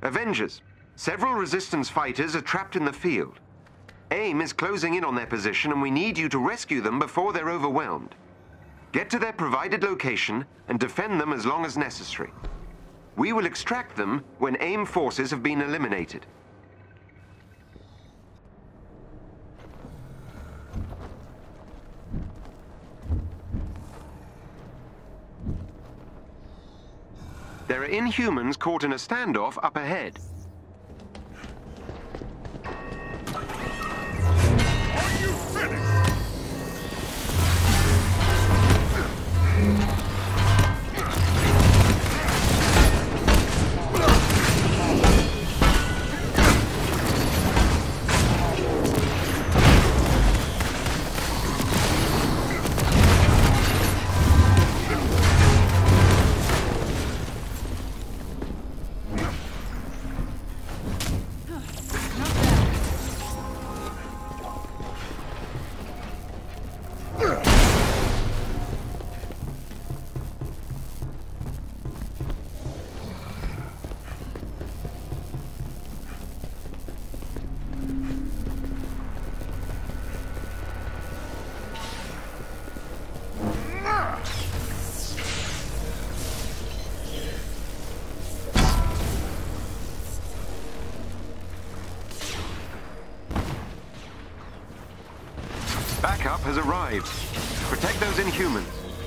Avengers, several Resistance fighters are trapped in the field. AIM is closing in on their position, and we need you to rescue them before they're overwhelmed. Get to their provided location and defend them as long as necessary. We will extract them when AIM forces have been eliminated. There are Inhumans caught in a standoff up ahead. Are you finished? Backup has arrived. Protect those Inhumans.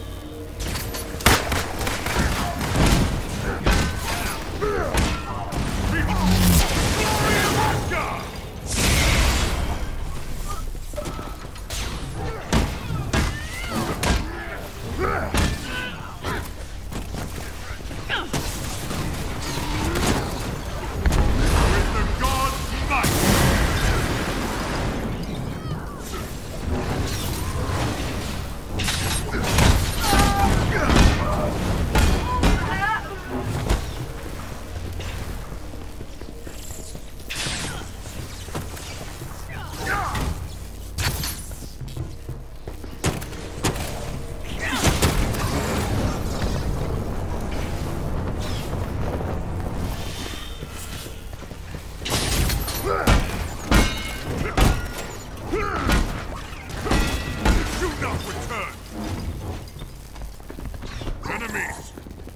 Enemies!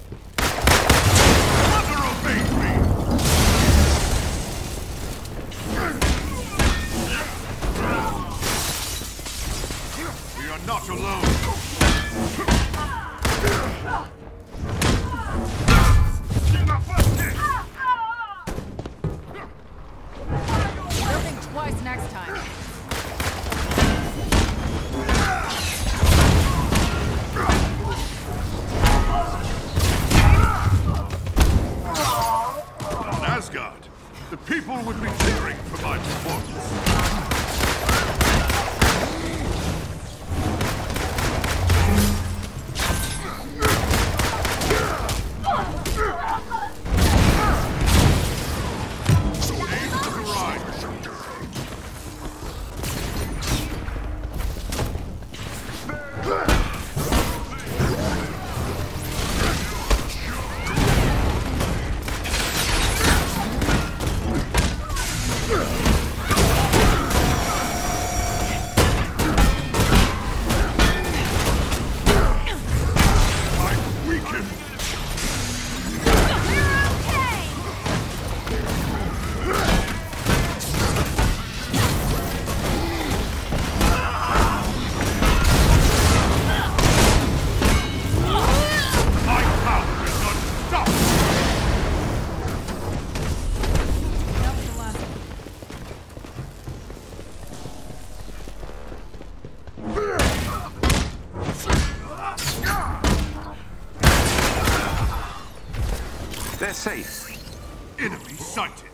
Mother obeys me! We are not alone! They'll think twice next time. Asgard, the people would be cheering for my performance. Aid has arrived. They're safe. Enemy sighted.